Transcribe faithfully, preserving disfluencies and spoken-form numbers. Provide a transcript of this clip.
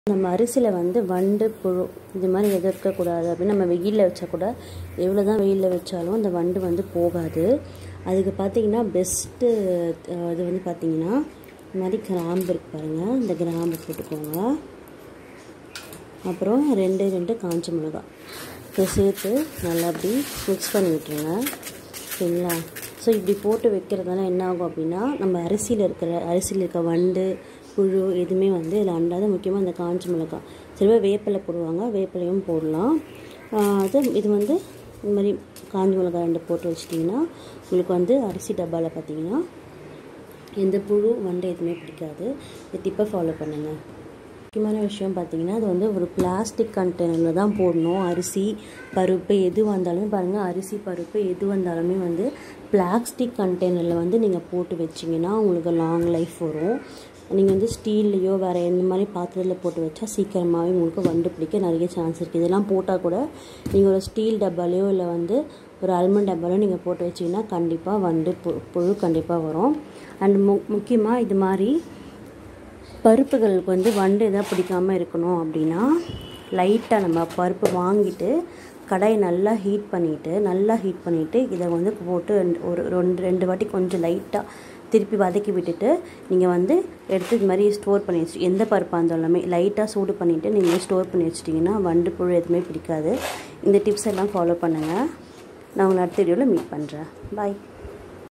நம்ம அரிசியில் வந்து வண்டு புழு இது மாதிரி எதுவும் இருக்கக்கூடாது அப்படின்னு நம்ம வெயிலில் வச்சா கூட எவ்வளோ தான் வெயிலில் வச்சாலும் அந்த வண்டு வந்து போகாது. அதுக்கு பார்த்திங்கன்னா பெஸ்ட்டு இது வந்து பார்த்திங்கன்னா இந்த மாதிரி கிராம்பு இருக்கு பாருங்கள், இந்த கிராம்பு போட்டுக்கோங்க. அப்புறம் ரெண்டு ரெண்டு காஞ்ச மிளகாய் இதை சேர்த்து நல்லா அப்படி மிக்ஸ் பண்ணி விட்டுருங்க. சரிங்களா? ஸோ இப்படி போட்டு வைக்கிறதுனால என்ன ஆகும் அப்படின்னா நம்ம அரிசியில் இருக்கிற அரிசியில் இருக்க வண்டு புழு எதுவுமே வந்து இதில் அண்டாத. முக்கியமாக இந்த காஞ்ச மிளகாய் சில வேப்பிலை போடுவாங்க, வேப்பிலையும் போடலாம். அது இது வந்து இந்த மாதிரி காஞ்ச மிளகாய் ரெண்டு போட்டு வச்சிட்டிங்கன்னா உங்களுக்கு வந்து அரிசி டப்பாவில் பார்த்திங்கன்னா எந்த புழு வண்டு எதுவுமே பிடிக்காது. இந்த டிப்பை ஃபாலோ பண்ணுங்கள். முக்கியமான விஷயம் பார்த்திங்கன்னா அது வந்து ஒரு பிளாஸ்டிக் கண்டெய்னரில் தான் போடணும். அரிசி பருப்பு எது வந்தாலுமே பாருங்கள், அரிசி பருப்பு எது வந்தாலுமே வந்து பிளாஸ்டிக் கண்டெய்னரில் வந்து நீங்கள் போட்டு வச்சிங்கன்னா உங்களுக்கு லாங் லைஃப் வரும். நீங்கள் வந்து ஸ்டீல்லையோ வேறு எந்த மாதிரி பாத்திரத்தில் போட்டு வச்சா சீக்கிரமாகவே உங்களுக்கு வண்டு பிடிக்க நிறைய சான்ஸ் இருக்குது. இதெல்லாம் போட்டால் கூட நீங்கள் ஒரு ஸ்டீல் டப்பாலையோ இல்லை வந்து ஒரு அல்மண்ட் டப்பாலையோ நீங்கள் போட்டு வச்சிங்கன்னா கண்டிப்பாக வண்டு பு புழு கண்டிப்பாக வரும். அண்ட் மு முக்கியமாக இது மாதிரி பருப்புகளுக்கு வந்து வண்டு எதாவது பிடிக்காமல் இருக்கணும் அப்படின்னா லைட்டாக நம்ம பருப்பு வாங்கிட்டு கடாயை நல்லா ஹீட் பண்ணிவிட்டு நல்லா ஹீட் பண்ணிவிட்டு இதை வந்து போட்டு ஒரு ரெண்டு ரெண்டு வாட்டி கொஞ்சம் லைட்டாக திருப்பி வதக்கி விட்டுட்டு நீங்கள் வந்து எடுத்து இது மாதிரி ஸ்டோர் பண்ணி வச்சு எந்த பருப்பாக இருந்தாலுமே லைட்டாக சூடு பண்ணிவிட்டு நீங்கள் ஸ்டோர் பண்ணி வச்சிட்டிங்கன்னா வண்டு புழு எதுவுமே பிடிக்காது. இந்த டிப்ஸ் எல்லாம் ஃபாலோ பண்ணுங்கள். நான் உங்களை அடுத்த வீடியோவில் மீட் பண்ணுறேன். பாய்.